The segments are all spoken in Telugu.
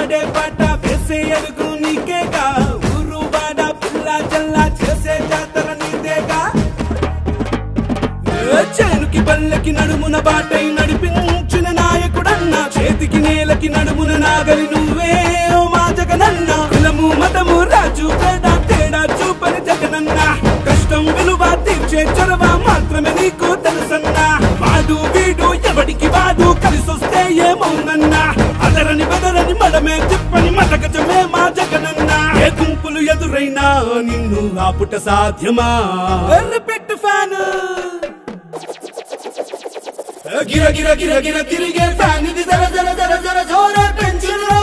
పాడే పాట వేసే అడుగు నీకేగా ఊరు వాడ పిల్ల జల్లా చేసే జాతర నీదేగా చేనుకి పల్లెకి నడుమున బాటై నడిపించిన నాయకుడన్నా చేతికి నేలకి నడుమున నాగలి నువ్వే ఓ మా జగనన్న కులము మతము రాజు పేద తేడా చూపని జగనన్న కష్టం విలువ తీర్చే చొరవ మాత్రమే నీకు తెలుసన్నా వాడు వీడు ఎవడికి వాడు కలిసొస్తే ఏమవునన్నా అదరని బెదరని మడమే తిప్పని మటకజమే మా జగనన్న ఏ గుంపులు ఎదురైనా నిన్ను ఆపుట సాధ్యమా పెట్టు ఫ్యాన్ గిర గిర గిర గిర తిరిగే ఫ్యాన్ ఇది జర జర జర జర జోర పెంచురా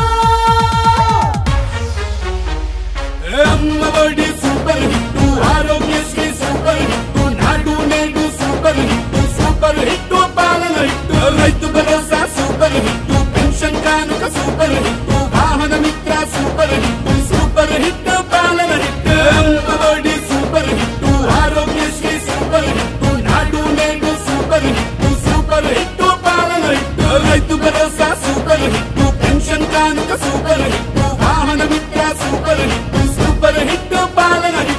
Ammavodi super hit Aarogyasri super hit Nadu Nedu super hit super hit పాలన hit Rythu Bharosa super hit pension Kanuka super hit Vahana Mitra super hit super hit పాలన hit Ammavodi super hit Aarogyasri super hit Nadu Nedu super hit super hit పాలన hit Rythu Bharosa super hit pension Kanuka super hit Vahana Mitra super hit super hit పాలన హిట్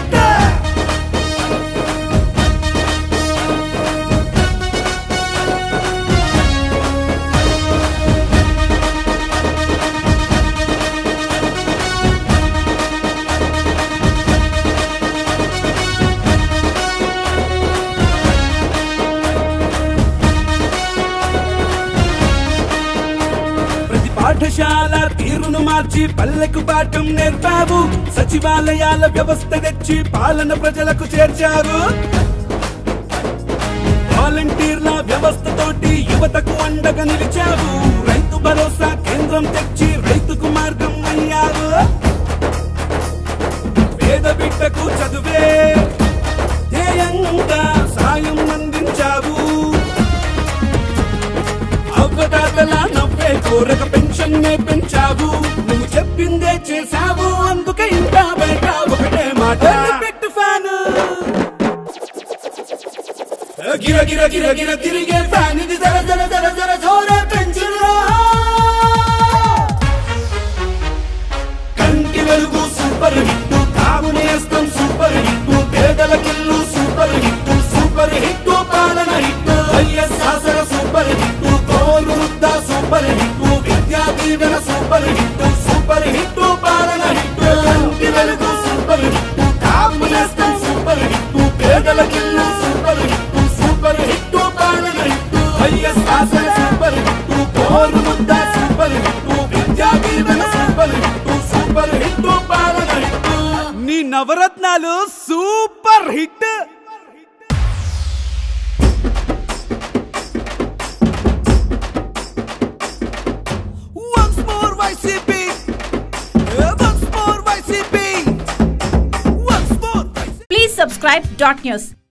పాఠశాల తీరును మార్చి పల్లెకు పాఠం నేర్పావు సచివాలయాల వ్యవస్థ తెచ్చి పాలన ప్రజలకు చేర్చారు వాలంటీర్ల వ్యవస్థతోటి యువతకు అండగా నిలిచావు రైతు భరోసా కేంద్రం తెచ్చి రైతుకు మార్గం అయ్యారు పేద బిడ్డకు చదువే ధ్యేయంగా సాయం అందించావు అవ్వదాతలా నవ్వే కోరక పెన్షన్ నే పెంచావు నువ్వు చెప్పిందే చేశావు అందుకే ఇంకా బయట ఒకటే మాట పెట్టు ఫ్యాన్ గిర గిర గిర గిర తిరిగే ఫ్యాన్ ఇది జర జర జర జర జోర పెంచురా కంటి వెలుగు సూపర్ హిట్ తాగు నేస్తం సూపర్ హిట్ పేదల కిల్లు సూపర్ హిట్ సూపర్ హిట్ పాలన హిట్ వైఎస్ఆర్ సూపర్ హిట్ కోరు ముద్ద సూపర్ హిట్ విద్యా దీవెన సూపర్ హిట్ సూపర్ హిట్ పాలన హిట్ కంటి వెలుగు సూపర్ హిట్ తాగు నేస్తం సూపర్ హిట్ పేదల కిల్లు సూపర్ హిట్ సూపర్ హిట్ పాలన హిట్ వైఎస్ఆర్ సూపర్ హిట్ కోరు ముద్ద సూపర్ హిట్ విద్యా దీవెన సూపర్ హిట్ సూపర్ హిట్ పాలన హిట్ నీ నవరత్నాలు super hit Please subscribe .news.